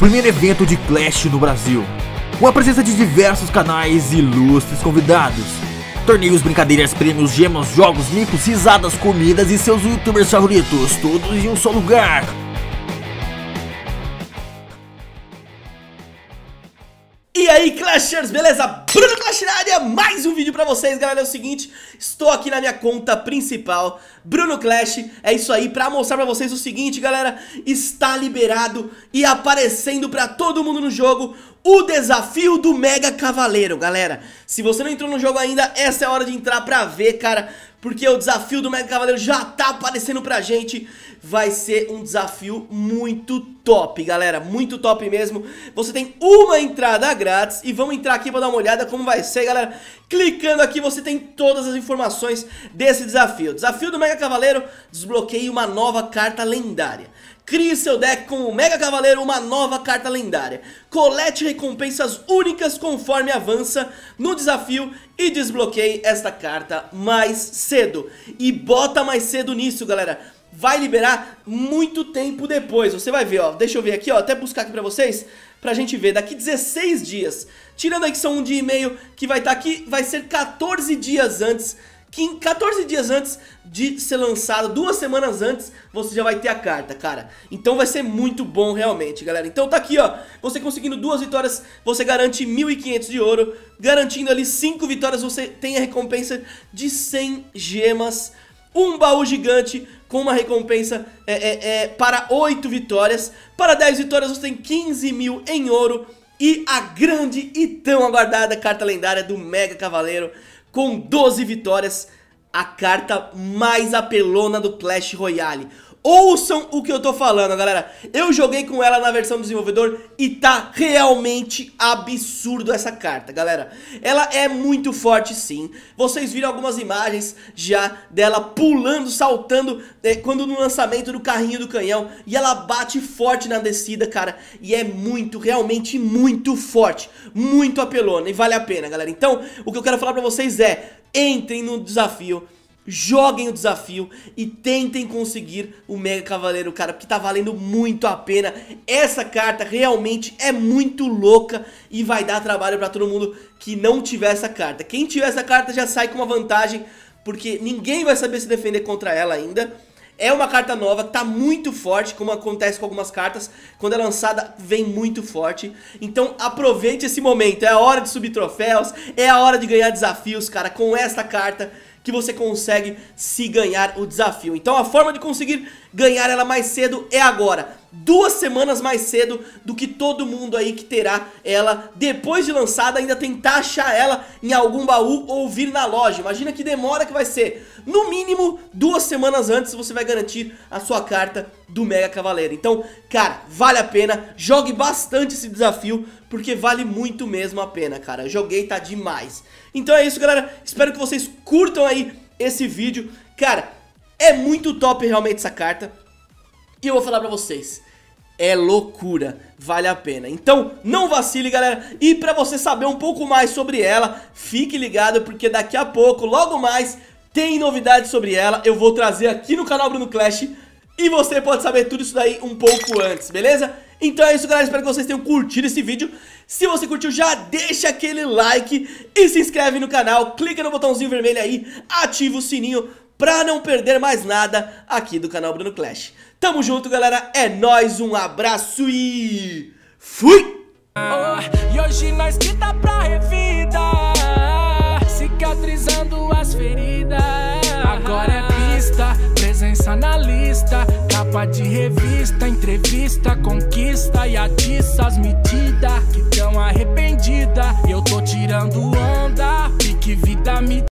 primeiro evento de Clash no Brasil, com a presença de diversos canais e ilustres convidados. Torneios, brincadeiras, prêmios, gemas, jogos, micos, risadas, comidas e seus youtubers favoritos, todos em um só lugar. E aí, Clashers, beleza? Bruno Clash na área, mais um vídeo pra vocês, galera. É o seguinte, estou aqui na minha conta principal, Bruno Clash. É isso aí, pra mostrar pra vocês o seguinte, galera. Está liberado e aparecendo pra todo mundo no jogo o desafio do Mega Cavaleiro, galera. Se você não entrou no jogo ainda, essa é a hora de entrar pra ver, cara, porque o desafio do Mega Cavaleiro já tá aparecendo pra gente. Vai ser um desafio muito top, galera, muito top mesmo. Você tem uma entrada grátis e vamos entrar aqui pra dar uma olhada como vai ser, galera. Clicando aqui você tem todas as informações desse desafio. Desafio do Mega Cavaleiro, desbloqueie uma nova carta lendária. Crie seu deck com o Mega Cavaleiro, uma nova carta lendária. Colete recompensas únicas conforme avança no desafio e desbloqueie esta carta mais cedo. E bota mais cedo nisso, galera. Vai liberar muito tempo depois. Você vai ver, ó. Deixa eu ver aqui, ó. Até buscar aqui pra vocês, pra gente ver. Daqui 16 dias. Tirando aí que são um dia e meio que vai estar aqui, vai ser 14 dias antes. 14 dias antes de ser lançado, 2 semanas antes, você já vai ter a carta, cara. Então vai ser muito bom realmente, galera. Então tá aqui, ó, você conseguindo 2 vitórias, você garante 1.500 de ouro. Garantindo ali 5 vitórias, você tem a recompensa de 100 gemas. Um baú gigante com uma recompensa para 8 vitórias. Para 10 vitórias você tem 15 mil em ouro. E a grande e tão aguardada carta lendária do Mega Cavaleiro, com 12 vitórias, a carta mais apelona do Clash Royale. Ouçam o que eu tô falando, galera. Eu joguei com ela na versão do desenvolvedor e tá realmente absurdo essa carta, galera. Ela é muito forte, sim. Vocês viram algumas imagens já dela pulando, saltando, quando no lançamento do carrinho do canhão. E ela bate forte na descida, cara. E é muito, realmente muito forte. Muito apelona e vale a pena, galera. Então, o que eu quero falar pra vocês é: entrem no desafio. Joguem o desafio e tentem conseguir o Mega Cavaleiro, cara, porque tá valendo muito a pena. Essa carta realmente é muito louca e vai dar trabalho pra todo mundo que não tiver essa carta. Quem tiver essa carta já sai com uma vantagem, porque ninguém vai saber se defender contra ela ainda. É uma carta nova, tá muito forte, como acontece com algumas cartas. Quando é lançada, vem muito forte. Então aproveite esse momento, é a hora de subir troféus, é a hora de ganhar desafios, cara, com esta carta que você consegue se ganhar o desafio. Então a forma de conseguir ganhar ela mais cedo é agora. 2 semanas mais cedo do que todo mundo aí que terá ela depois de lançada, ainda tentar achar ela em algum baú ou vir na loja. Imagina que demora que vai ser. No mínimo 2 semanas antes você vai garantir a sua carta do Mega Cavaleiro. Então, cara, vale a pena. Jogue bastante esse desafio, porque vale muito mesmo a pena, cara. Joguei, tá demais. Então é isso, galera. Espero que vocês curtam aí esse vídeo. Cara, é muito top realmente essa carta. E eu vou falar pra vocês, é loucura, vale a pena. Então não vacile, galera. E pra você saber um pouco mais sobre ela, fique ligado, porque daqui a pouco, logo mais, tem novidades sobre ela. Eu vou trazer aqui no canal Bruno Clash e você pode saber tudo isso daí um pouco antes, beleza? Então é isso, galera, espero que vocês tenham curtido esse vídeo. Se você curtiu, já deixa aquele like e se inscreve no canal. Clica no botãozinho vermelho aí, ativa o sininho pra não perder mais nada aqui do canal Bruno Clash. Tamo junto, galera, é nóis, um abraço e fui! E hoje nós que tá pra revida, cicatrizando as feridas. Agora é pista, presença na lista, capa de revista, entrevista, conquista e atiça as medidas que tão arrependida. Eu tô tirando onda, pique vida me